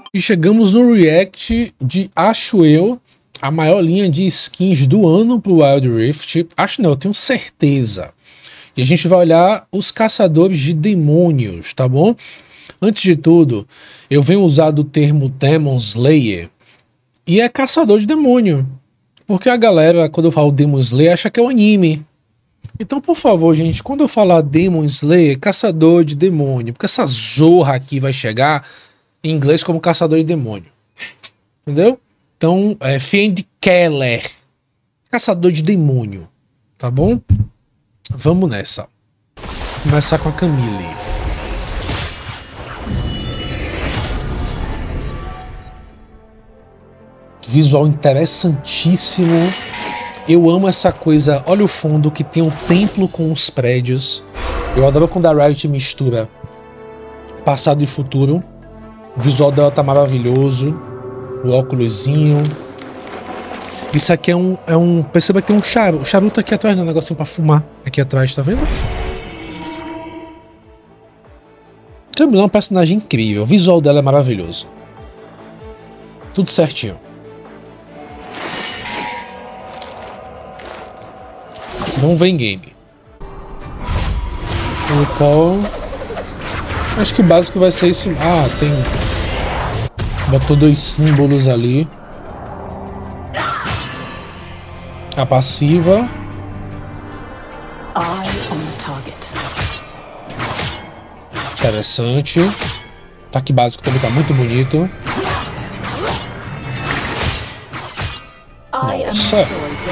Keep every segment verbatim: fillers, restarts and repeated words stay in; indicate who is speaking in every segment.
Speaker 1: E chegamos no react de, acho eu, a maior linha de skins do ano pro Wild Rift. Acho não, eu tenho certeza. E a gente vai olhar os caçadores de demônios, tá bom? Antes de tudo, eu venho usar o termo Demon Slayer e é caçador de demônio. Porque a galera, quando eu falo Demon Slayer, acha que é um anime. Então, por favor, gente, quando eu falar Demon Slayer, caçador de demônio, porque essa zorra aqui vai chegar em inglês como caçador de demônio. Entendeu? Então, é Fiend Keller, caçador de demônio. Tá bom? Vamos nessa. Vou começar com a Camille. Visual interessantíssimo. Eu amo essa coisa. Olha o fundo que tem o templo com os prédios. Eu adoro quando a Riot mistura passado e futuro. O visual dela tá maravilhoso. O óculosinho. Isso aqui é um, é um... Perceba que tem um charuto. O charuto aqui atrás, né? Um negocinho pra fumar. Aqui atrás, tá vendo? Camila é um personagem incrível. O visual dela é maravilhoso. Tudo certinho. Vamos ver em game. O qual... Acho que o básico vai ser isso. Ah, tem... Botou dois símbolos ali. A passiva. Interessante. Ataque básico também tá muito bonito. Nossa.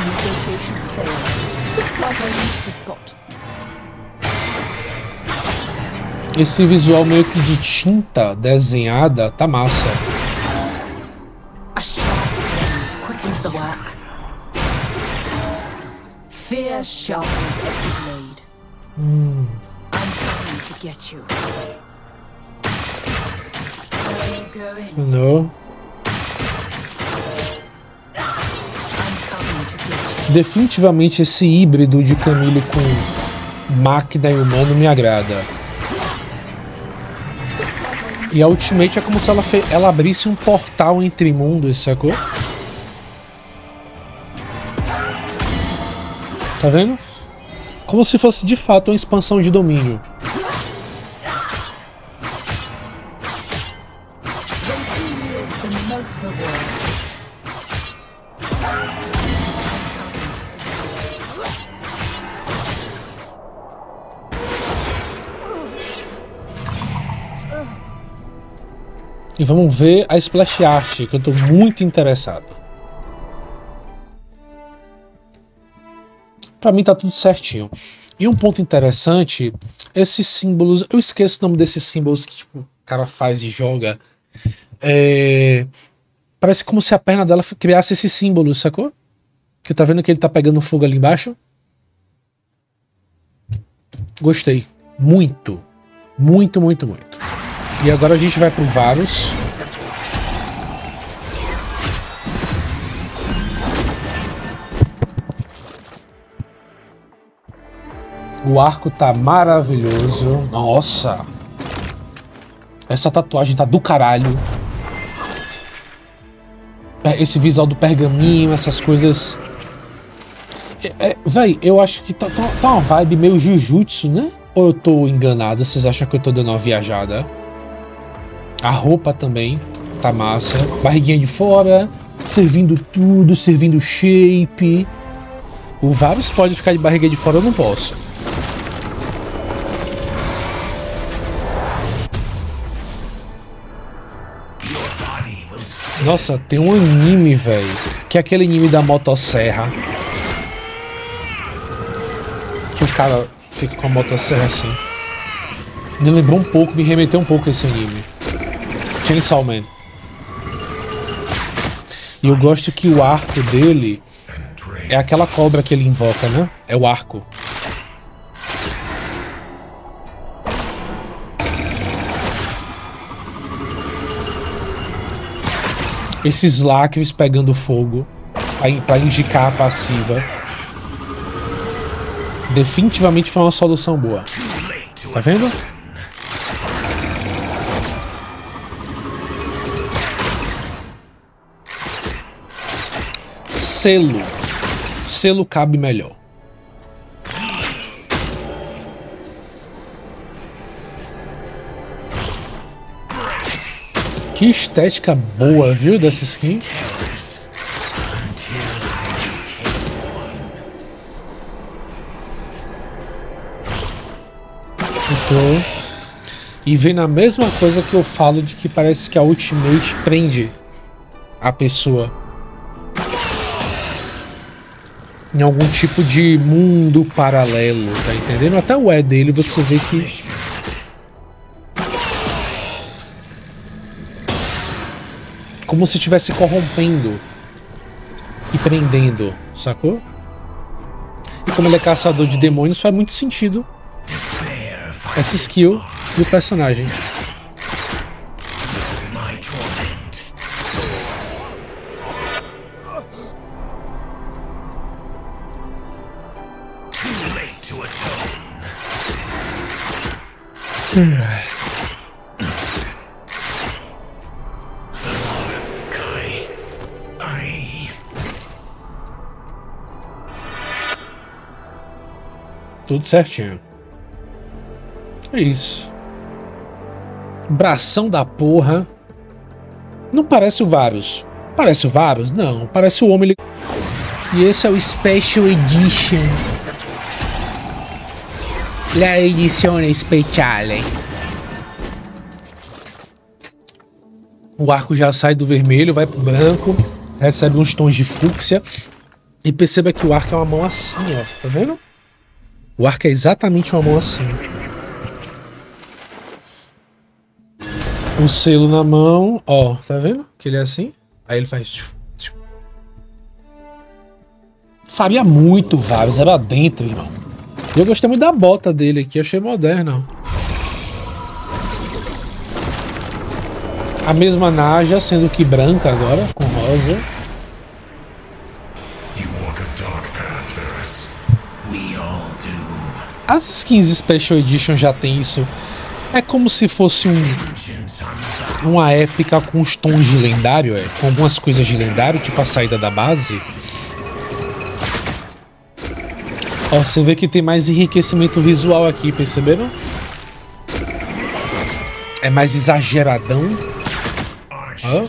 Speaker 1: Esse visual meio que de tinta desenhada tá massa. Hum. Não. Definitivamente esse híbrido de Camille com máquina e humano me agrada. E a Ultimate é como se ela, fe... ela abrisse um portal entre mundos, sacou? Tá vendo? Como se fosse de fato uma expansão de domínio. E vamos ver a splash art, que eu tô muito interessado. Pra mim tá tudo certinho. E um ponto interessante, esses símbolos, eu esqueço o nome desses símbolos que tipo, o cara faz e joga. É, parece como se a perna dela criasse esses símbolos, sacou? Que tá vendo que ele tá pegando fogo ali embaixo? Gostei. Muito. Muito, muito, muito. E agora a gente vai pro Varus. O arco tá maravilhoso. Nossa! Essa tatuagem tá do caralho. Esse visual do pergaminho, essas coisas... É, é, véi, eu acho que tá, tá, tá uma vibe meio Jujutsu, né? Ou eu tô enganado? Vocês acham que eu tô dando uma viajada? A roupa também tá massa. Barriguinha de fora, servindo tudo, servindo shape. O Varus pode ficar de barriga de fora, eu não posso. Nossa, tem um anime, velho, que é aquele anime da motosserra. Que o cara fica com a motosserra assim. Me lembrou um pouco, me remeteu um pouco a esse anime. Chainsaw Man. E eu gosto que o arco dele é aquela cobra que ele invoca, né? É o arco. Esses lacres pegando fogo para indicar a passiva. Definitivamente foi uma solução boa. Tá vendo? selo. Selo cabe melhor. Que estética boa, viu, dessa skin? Então, e vem na mesma coisa que eu falo de que parece que a Ultimate prende a pessoa em algum tipo de mundo paralelo, tá entendendo? Até o E dele você vê que como se estivesse corrompendo e prendendo, sacou? E como ele é caçador de demônios, faz muito sentido essa skill do personagem. Tudo certinho. É isso. Bração da porra. Não parece o Varus. Parece o Varus? Não. Parece o homem. E esse é o Special Edition. La edizione speciale. O arco já sai do vermelho, vai pro branco, recebe uns tons de fúcsia. E perceba que o arco é uma mão assim, ó. Tá vendo? O arco é exatamente uma mão assim. O selo na mão, ó, tá vendo? Que ele é assim. Aí ele faz. Faria muito Varus, era dentro, irmão. Eu gostei muito da bota dele aqui, achei moderna. A mesma Naja, sendo que branca agora, com rosa. As skins Special Edition já tem isso. É como se fosse um uma épica com os tons de lendário, é, com algumas coisas de lendário, tipo a saída da base. Ó, você vê que tem mais enriquecimento visual aqui, perceberam? É mais exageradão. Ó.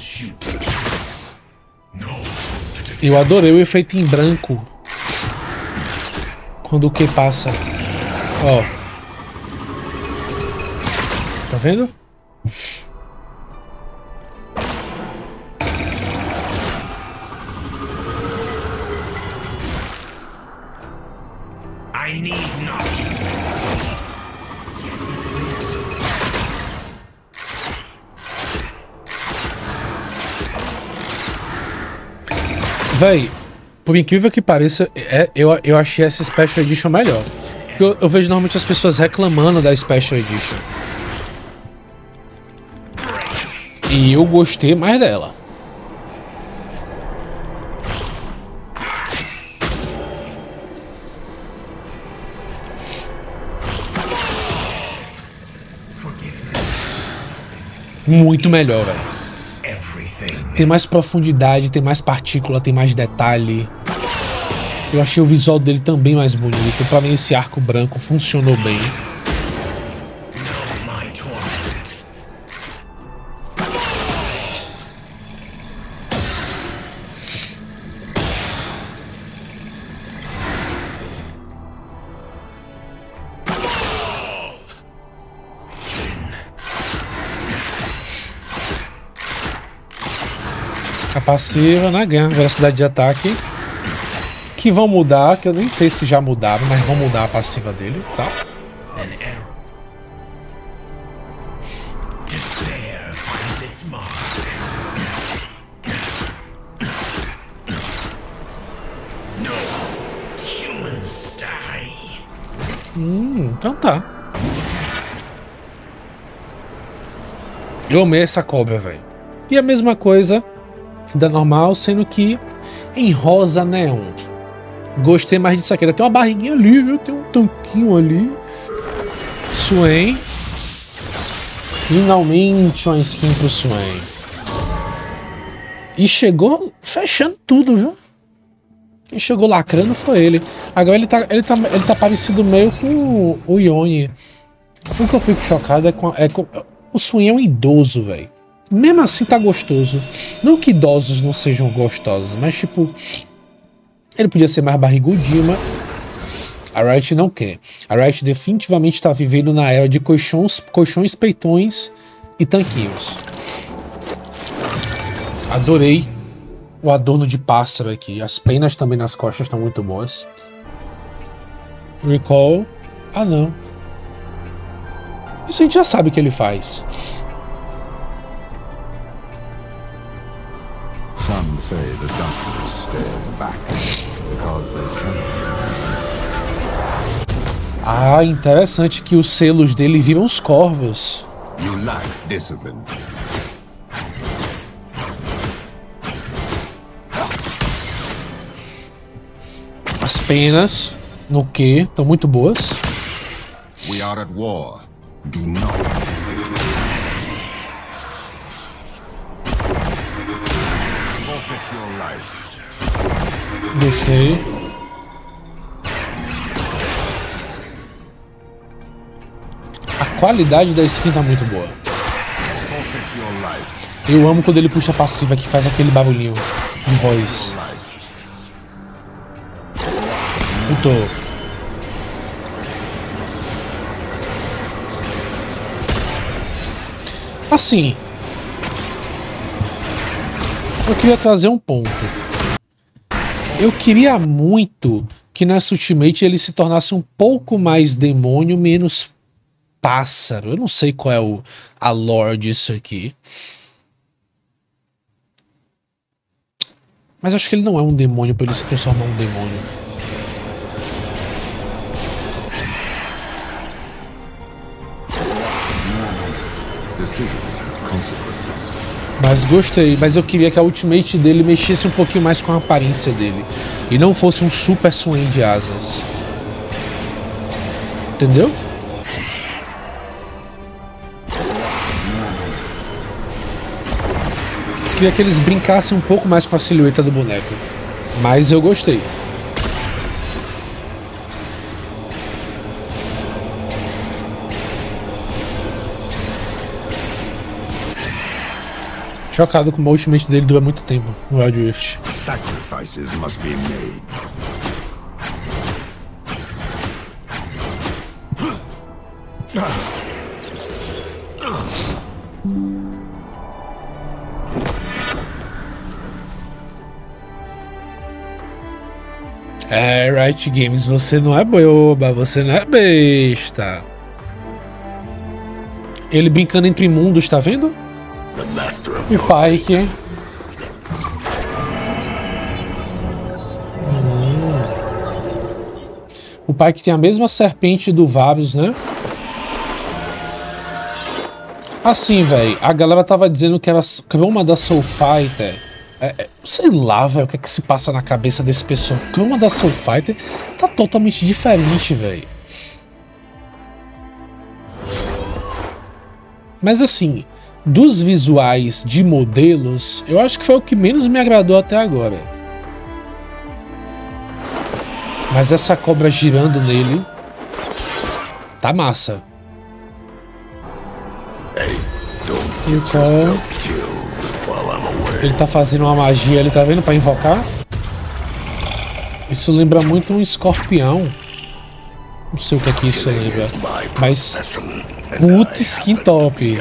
Speaker 1: Eu adorei o efeito em branco quando o que passa. Ó. Tá vendo? I need not. Véi, por incrível que pareça, é, eu, eu achei essa Special Edition melhor. Eu, eu vejo normalmente as pessoas reclamando da Special Edition. E eu gostei mais dela. Muito melhor, velho. Tem mais profundidade, tem mais partícula, tem mais detalhe. Eu achei o visual dele também mais bonito. Pra mim esse arco branco funcionou bem. A passiva, né, ganha velocidade de ataque. Que vão mudar, que eu nem sei se já mudaram, mas vão mudar a passiva dele, tá? Hum, então tá. Eu amei essa cobra, velho. E a mesma coisa da normal, sendo que em rosa neon. Gostei mais disso aqui. Tem uma barriguinha ali, viu? Tem um tanquinho ali. Swain. Finalmente uma skin pro Swain. E chegou fechando tudo, viu? Quem chegou lacrando foi ele. Agora ele tá, ele tá, ele tá parecido meio com o Yone. O que eu fico chocado é com... É com o Swain é um idoso, velho. Mesmo assim tá gostoso. Não que idosos não sejam gostosos, mas tipo... Ele podia ser mais barrigudinho, mas... A Riot não quer. A Riot definitivamente tá vivendo na era de colchões, colchões, peitões e tanquinhos. Adorei o adorno de pássaro aqui. As penas também nas costas estão muito boas. Recall. Ah, não. Isso a gente já sabe o que ele faz.
Speaker 2: Some say the darkness stares back because they cannot see.
Speaker 1: Ah, interessante que os selos dele viram os corvos.
Speaker 2: You lack discipline.
Speaker 1: As penas no Q estão muito boas.
Speaker 2: We are at war. Do not. Forfeit your life.
Speaker 1: Gostei. A qualidade da skin tá muito boa.
Speaker 2: Forfeit your life.
Speaker 1: Eu amo quando ele puxa a passiva que faz aquele barulhinho de voz. Puto. Assim, eu queria trazer um ponto. Eu queria muito que nessa Ultimate ele se tornasse um pouco mais demônio, menos pássaro. Eu não sei qual é o, a lore disso aqui. Mas acho que ele não é um demônio para ele se transformar em um demônio. Mas gostei, mas eu queria que a Ultimate dele mexesse um pouquinho mais com a aparência dele. E não fosse um super Swain de asas. Entendeu? Queria que eles brincassem um pouco mais com a silhueta do boneco. Mas eu gostei. Chocado com o ultimate dele dura muito tempo no Wild Rift.
Speaker 2: Sacrifices must be made.
Speaker 1: É, Riot Games, você não é boba, você não é besta. Ele brincando entre mundos, tá vendo? O Pyke. Hum. O Pyke tem a mesma serpente do Varus, né? Assim, velho, a galera tava dizendo que era croma da Soul Fighter. É, é, sei lá, velho, o que é que se passa na cabeça desse pessoal. Croma da Soul Fighter tá totalmente diferente, velho. Mas assim, dos visuais de modelos, eu acho que foi o que menos me agradou até agora. Mas essa cobra girando nele tá massa. Então, ele tá fazendo uma magia, ele tá vendo pra invocar? Isso lembra muito um escorpião. Não sei o que é que isso lembra, mas puta skin top.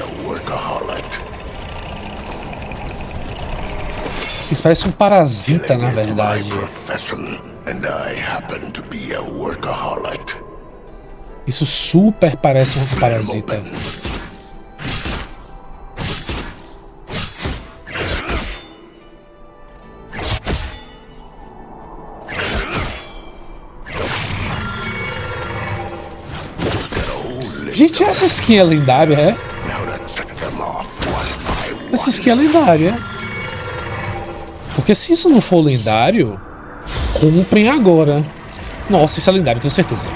Speaker 1: Isso parece um parasita, na verdade. Isso super parece um parasita. Gente, essa skin é lendária, é? Essa skin é lendária. Porque se isso não for lendário, comprem agora. Nossa, isso é lendário, tenho certeza.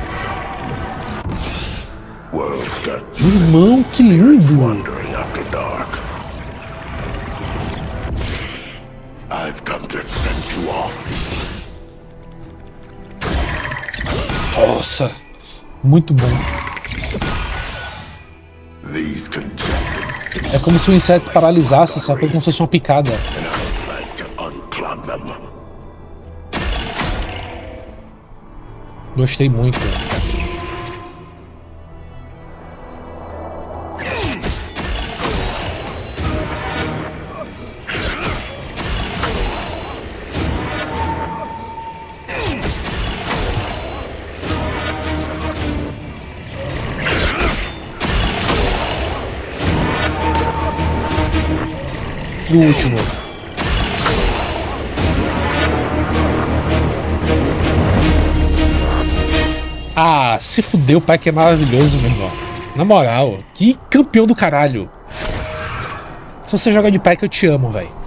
Speaker 1: Irmão, que lindo! Nossa, muito bom. É como se o inseto paralisasse, sabe? Como se fosse uma picada. Gostei muito. E o último. Ah, se fudeu, o pai que é maravilhoso, meu irmão. Na moral, que campeão do caralho. Se você joga de pai que eu te amo, velho.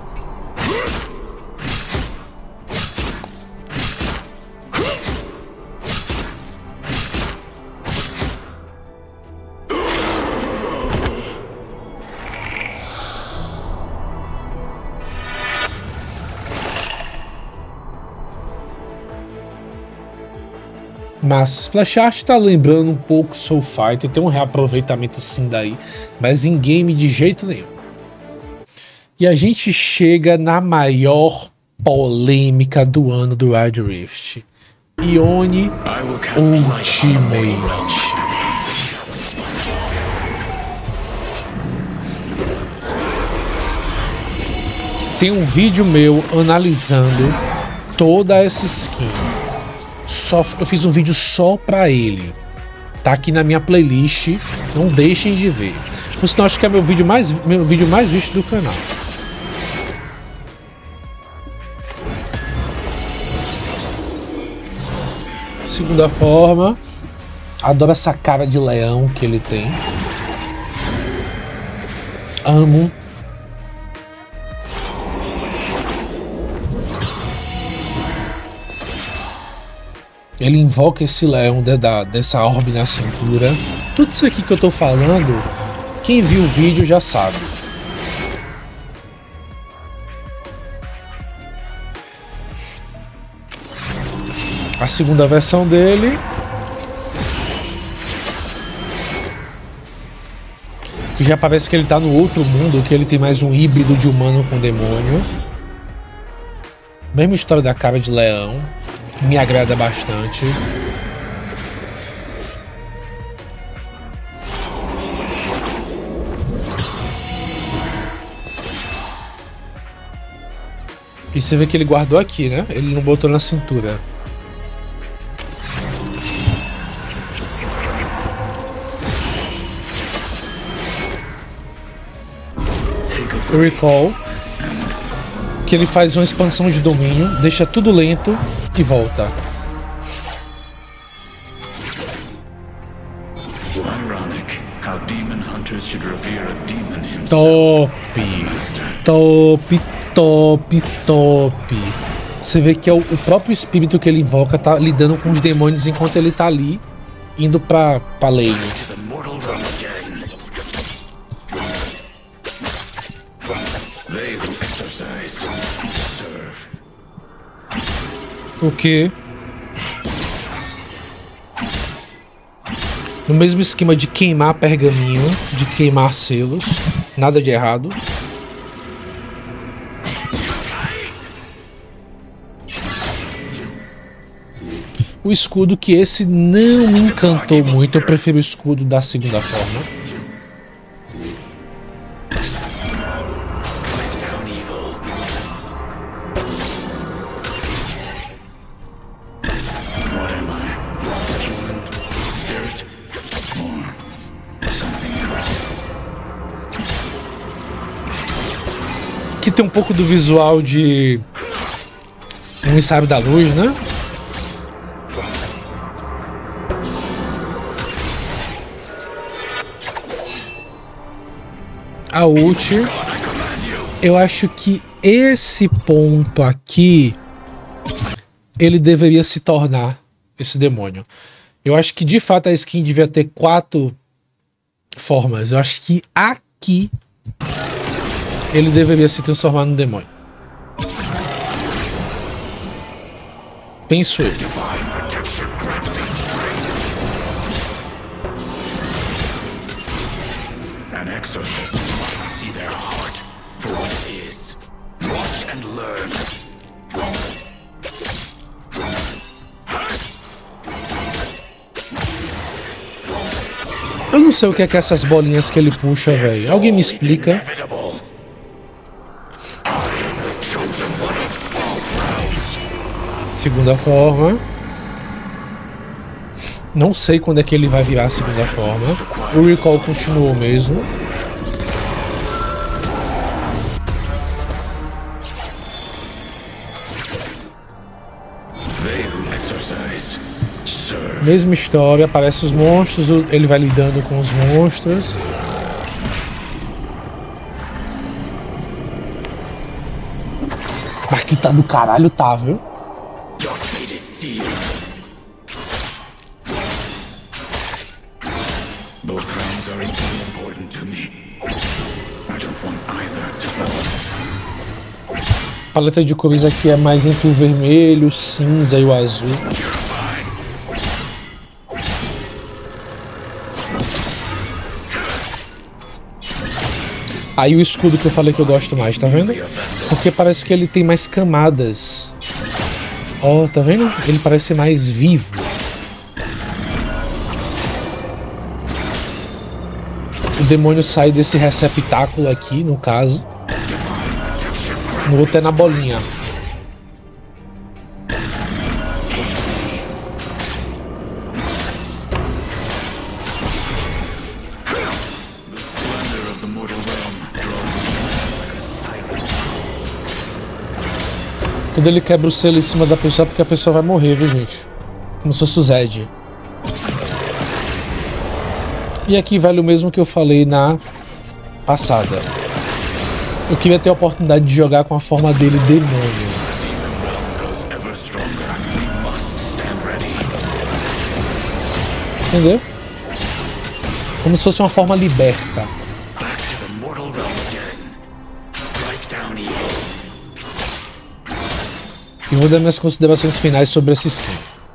Speaker 1: Mas Splash Art tá lembrando um pouco Soul Fighter, tem um reaproveitamento sim daí, mas em game de jeito nenhum. E a gente chega na maior polêmica do ano do Wild Rift. Ione Ultimate. Tem um vídeo meu analisando toda essa skin. Só, eu fiz um vídeo só pra ele. Tá aqui na minha playlist. Não deixem de ver. Por sinal, acho que é meu vídeo mais, meu vídeo mais visto do canal. Segunda forma. Adoro essa cara de leão que ele tem. Amo. Ele invoca esse leão de, da, dessa orbe na cintura. Tudo isso aqui que eu tô falando, quem viu o vídeo já sabe. A segunda versão dele. Que já parece que ele tá no outro mundo, que ele tem mais um híbrido de humano com demônio. Mesma história da cara de leão. Me agrada bastante. E você vê que ele guardou aqui, né? Ele não botou na cintura. Recall. Que ele faz uma expansão de domínio, deixa tudo lento e volta. Top! Top, top, top. Você vê que é o, o próprio espírito que ele invoca tá lidando com os demônios enquanto ele tá ali, indo pra, pra lane. O que? No mesmo esquema de queimar pergaminho, de queimar selos, nada de errado. O escudo que esse não me encantou muito, eu prefiro o escudo da segunda forma. Que tem um pouco do visual de um ensaio da luz, né? A ult, eu acho que esse ponto aqui ele deveria se tornar esse demônio. Eu acho que de fato a skin devia ter quatro formas. Eu acho que aqui ele deveria se transformar num demônio. Penso eu.
Speaker 3: An exorcist must see their heart for what it is. Watch and learn.
Speaker 1: Eu não sei o que é que é essas bolinhas que ele puxa, velho. Alguém me explica. Segunda forma. Não sei quando é que ele vai virar a segunda forma. O recall continuou mesmo. Mesma história, aparecem os monstros, ele vai lidando com os monstros. Aqui tá do caralho, tá, viu? A paleta de cores aqui é mais entre o vermelho, o cinza e o azul. Aí o escudo que eu falei que eu gosto mais, tá vendo? Porque parece que ele tem mais camadas. Ó, oh, tá vendo? Ele parece mais vivo. O demônio sai desse receptáculo aqui, no caso. No outro é na bolinha. Quando ele quebra o selo em cima da pessoa, porque a pessoa vai morrer, viu, gente? Como se fosse o Zed. E aqui vale o mesmo que eu falei na passada. Eu queria ter a oportunidade de jogar com a forma dele demônio. Entendeu? Como se fosse uma forma liberta. E vou dar minhas considerações finais sobre essa skin.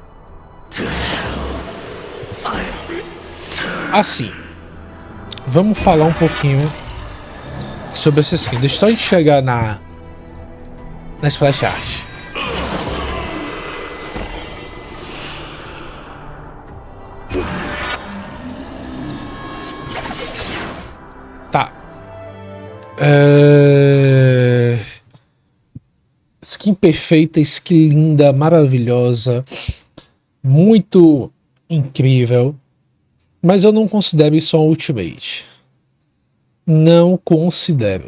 Speaker 1: Assim, vamos falar um pouquinho sobre essa skin. Deixa só a gente chegar na na splash art. Tá. É... Skin perfeita, skin linda, maravilhosa, muito incrível, mas eu não considero isso um Ultimate. Não considero.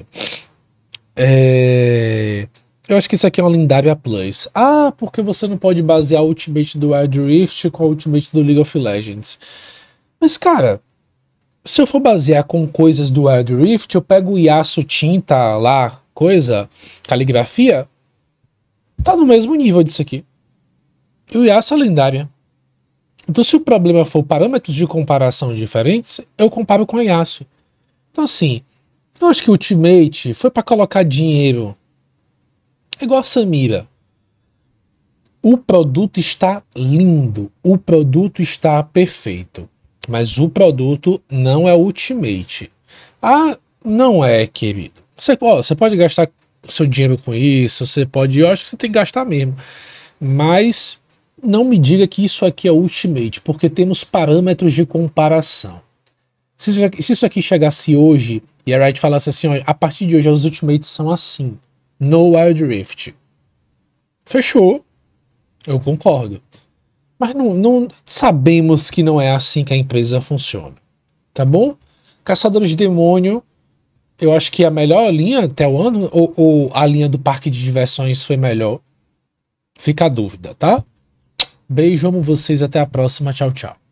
Speaker 1: É... Eu acho que isso aqui é uma lendária plus. Ah, porque você não pode basear o Ultimate do Wild Rift com o Ultimate do League of Legends. Mas, cara, se eu for basear com coisas do Wild Rift, eu pego o Yasuo tinta lá, coisa, caligrafia, tá no mesmo nível disso aqui. E o Yasuo é lendária. Então, se o problema for parâmetros de comparação diferentes, eu comparo com a Yasuo. Então, assim, eu acho que o Ultimate foi para colocar dinheiro. É igual a Samira. O produto está lindo. O produto está perfeito. Mas o produto não é Ultimate. Ah, não é, querido. Você, ó, você pode gastar seu dinheiro com isso, você pode... Eu acho que você tem que gastar mesmo. Mas não me diga que isso aqui é Ultimate, porque temos parâmetros de comparação. Se isso aqui, se isso aqui chegasse hoje e a Riot falasse assim, ó, a partir de hoje os Ultimates são assim, no Wild Rift. Fechou. Eu concordo. Mas não, não sabemos que não é assim que a empresa funciona. Tá bom? Caçadores de Demônio, eu acho que a melhor linha até o ano, ou, ou a linha do parque de diversões foi melhor. Fica a dúvida, tá? Beijo, amo vocês, até a próxima. Tchau, tchau.